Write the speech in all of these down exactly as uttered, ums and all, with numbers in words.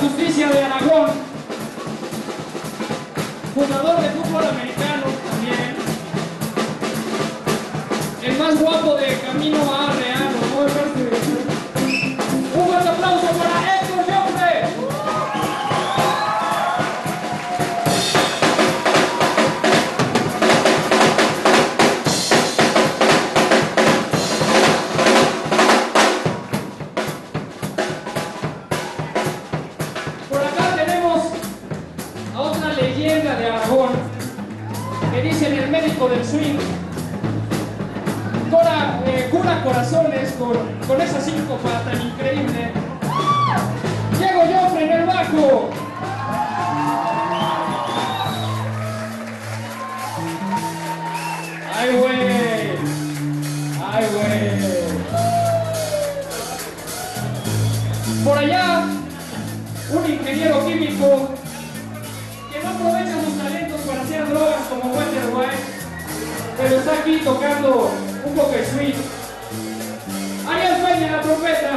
Justicia de Aragón, jugador de fútbol americano también, el más guapo de Camino a Arreano. Un fuerte aplauso para Héctor Joffre. Por acá tenemos a otra leyenda de Aragón, que dicen el médico del swing. Cura, eh, cura corazones con, con esa síncopa tan increíble. Diego Joffre en el bajo. Ay, güey. Ay, güey. Por allá, un ingeniero químico que no aprovecha sus talentos para hacer drogas como Walter White, pero está aquí tocando un poco de swing. Ariel Peña en la trompeta.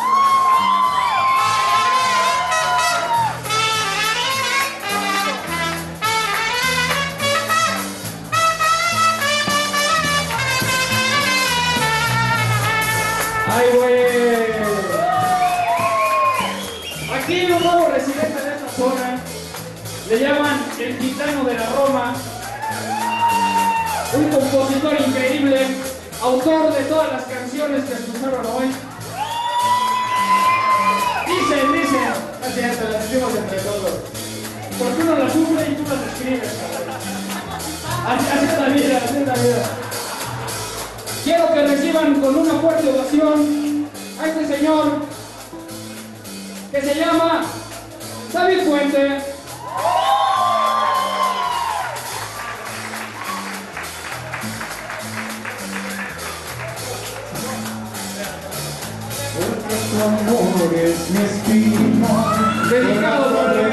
¡Ay, güey! Aquí un nuevo residente de esta zona. Le llaman el Gitano de la Roma. Un compositor increíble, autor de todas las canciones que escucharon hoy. Dicen, dicen, así hasta las decimos entre todos, porque uno las sufre y tú las escribes. Así, así es la vida, así es la vida. Quiero que reciban con una fuerte ovación a este señor que se llama David Puente. Tu amor es mi espina, dedicado por la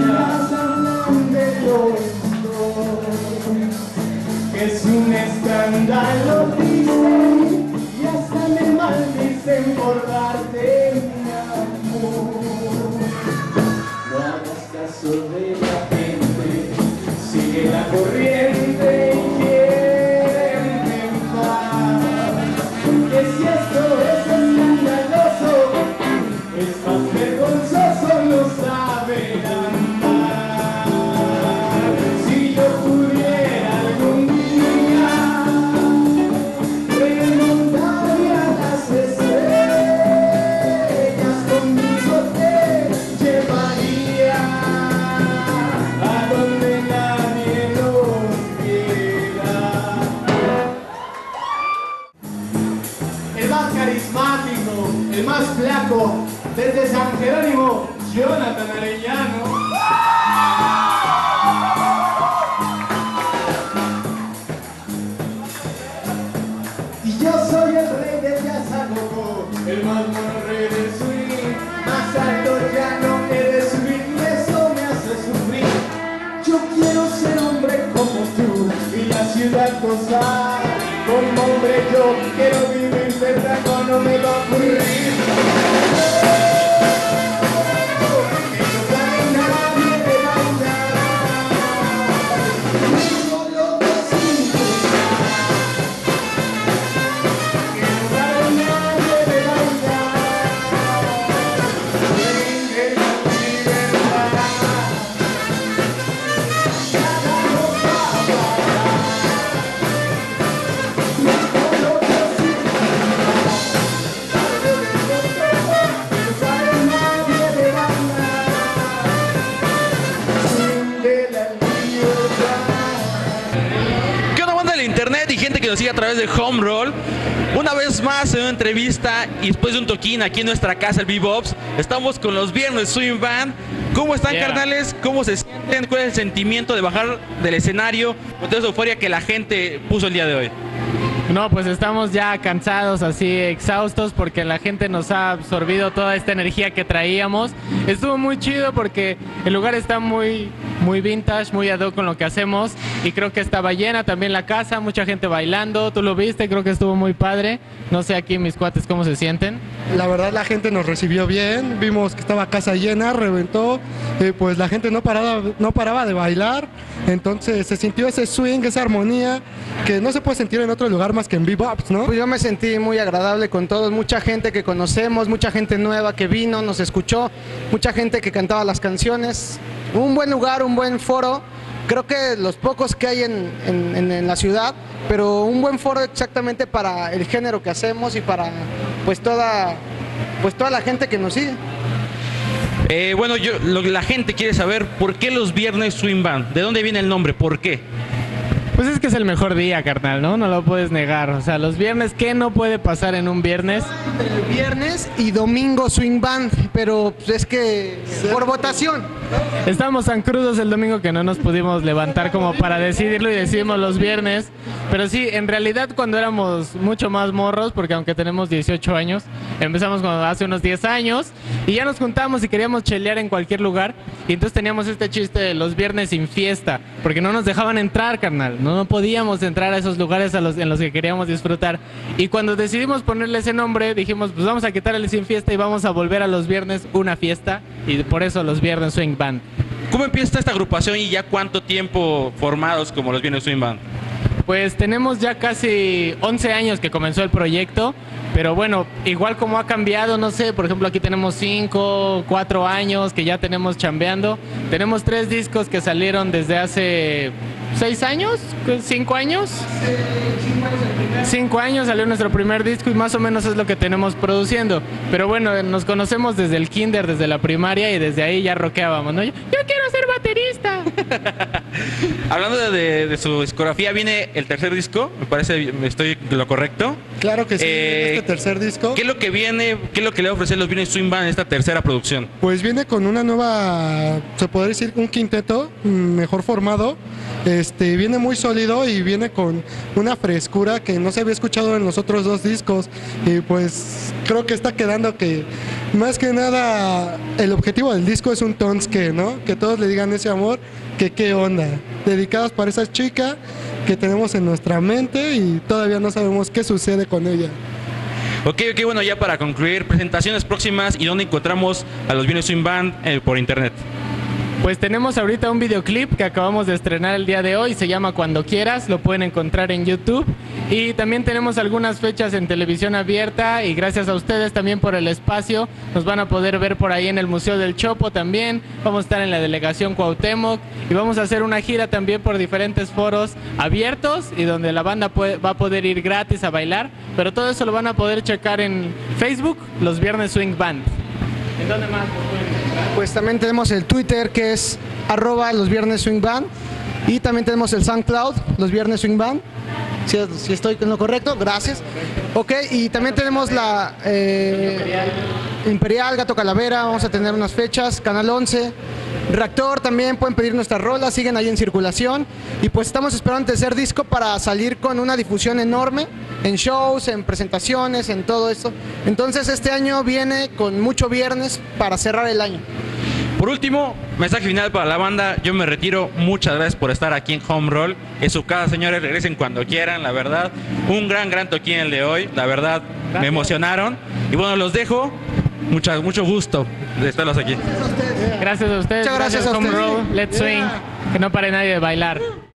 que es un escándalo, dicen, y hasta me maldicen por darte mi amor. No hagas caso de la gente, sigue la corriente y quiéreme en paz. Que si esto es escandaloso, es más vergonzoso no saber amar. Si yo pudiera algún día remontarme a las estrellas, conmigo te llevaría a donde nadie nos viera. El más carismático, el más flaco, desde San Jerónimo, Jonathan Arellano. Y yo soy el rey del Yazagogo, el más mono rey del swing. Más alto ya no he de subir, y eso me hace sufrir. Yo quiero ser hombre como tú y la ciudad gozar. Como hombre yo quiero vivir cerca, no me va a ocurrir. Internet y gente que nos sigue a través de Home Roll. Una vez más en una entrevista y después de un toquín aquí en nuestra casa, el Bebops, estamos con los Viernes Swing Band. ¿Cómo están, yeah, carnales? ¿Cómo se sienten? ¿Cuál es el sentimiento de bajar del escenario con toda esa euforia que la gente puso el día de hoy? No, pues estamos ya cansados, así exhaustos, porque la gente nos ha absorbido toda esta energía que traíamos. Estuvo muy chido porque el lugar está muy muy vintage, muy ad hoc con lo que hacemos. Y creo que estaba llena también la casa, mucha gente bailando. Tú lo viste, creo que estuvo muy padre. No sé aquí mis cuates cómo se sienten. La verdad la gente nos recibió bien, vimos que estaba casa llena, reventó, eh, pues la gente no paraba, no paraba de bailar, entonces se sintió ese swing, esa armonía que no se puede sentir en otro lugar más que en bebops, ¿no? Pues yo me sentí muy agradable con todos, mucha gente que conocemos, mucha gente nueva que vino, nos escuchó, mucha gente que cantaba las canciones, un buen lugar, un buen foro, creo que los pocos que hay en, en, en, en la ciudad, pero un buen foro exactamente para el género que hacemos y para pues toda, pues toda la gente que nos sigue. Eh, bueno, yo, lo, la gente quiere saber por qué los viernes Swing Band. ¿De dónde viene el nombre? ¿Por qué? Pues es que es el mejor día, carnal, ¿no? No lo puedes negar. O sea, los viernes, ¿qué no puede pasar en un viernes? El viernes y domingo Swing Band, pero es que por votación. Estamos tan crudos el domingo que no nos pudimos levantar como para decidirlo y decidimos los viernes. Pero sí, en realidad cuando éramos mucho más morros, porque aunque tenemos dieciocho años, empezamos cuando hace unos diez años y ya nos juntamos y queríamos chelear en cualquier lugar. Y entonces teníamos este chiste de los viernes sin fiesta, porque no nos dejaban entrar, carnal. No, no podíamos entrar a esos lugares a los, en los que queríamos disfrutar. Y cuando decidimos ponerle ese nombre, dijimos, pues vamos a quitarle el sin fiesta y vamos a volver a los viernes una fiesta. Y por eso los viernes Swing Band. ¿Cómo empieza esta agrupación y ya cuánto tiempo formados como los viernes Swing Band? Pues tenemos ya casi once años que comenzó el proyecto, pero bueno, igual como ha cambiado, no sé, por ejemplo aquí tenemos cinco, cuatro años que ya tenemos chambeando, tenemos tres discos que salieron desde hace seis años, cinco años, cinco años salió nuestro primer disco y más o menos es lo que tenemos produciendo, pero bueno, nos conocemos desde el kinder, desde la primaria y desde ahí ya rockeábamos, ¿no? Yo, yo quiero ser baterista. Hablando de, de, de su discografía, viene el tercer disco, me parece, estoy lo correcto. Claro que sí, Eh, este tercer disco. ¿Qué es lo que viene, qué es lo que le va a ofrecer los viernes Swing Band en esta tercera producción? Pues viene con una nueva, se podría decir un quinteto mm, mejor formado, este, viene muy sólido y viene con una frescura que no se había escuchado en los otros dos discos y pues creo que está quedando que más que nada el objetivo del disco es un tonske, ¿no? Que todos le digan ese amor, que qué onda, dedicados para esa chica que tenemos en nuestra mente y todavía no sabemos qué sucede con ella. Ok, ok, bueno, ya para concluir, presentaciones próximas y dónde encontramos a los viernes Swing Band eh, por internet. Pues tenemos ahorita un videoclip que acabamos de estrenar el día de hoy, se llama Cuando Quieras, lo pueden encontrar en YouTube y también tenemos algunas fechas en televisión abierta y gracias a ustedes también por el espacio, nos van a poder ver por ahí en el Museo del Chopo también, vamos a estar en la delegación Cuauhtémoc y vamos a hacer una gira también por diferentes foros abiertos y donde la banda puede, va a poder ir gratis a bailar, pero todo eso lo van a poder checar en Facebook, los Viernes Swing Band. ¿En dónde más? Pues también tenemos el Twitter que es arroba los viernes Swing Band y también tenemos el SoundCloud, los viernes Swing Band, si, si estoy en lo correcto, gracias. Ok, y también tenemos la eh, Imperial. Imperial, Gato Calavera, vamos a tener unas fechas, Canal once, Reactor también, pueden pedir nuestras rolas, siguen ahí en circulación y pues estamos esperando el tercer disco para salir con una difusión enorme en shows, en presentaciones, en todo esto. Entonces este año viene con mucho viernes para cerrar el año. Por último, mensaje final para la banda, yo me retiro, muchas gracias por estar aquí en Home Roll, es su casa señores, regresen cuando quieran, la verdad, un gran gran toquín el de hoy, la verdad, gracias. Me emocionaron y bueno, los dejo, mucha, mucho gusto de estarlos aquí. Gracias a ustedes, muchas gracias, gracias a Home ustedes. Roll, Let's Swing, que no pare nadie de bailar.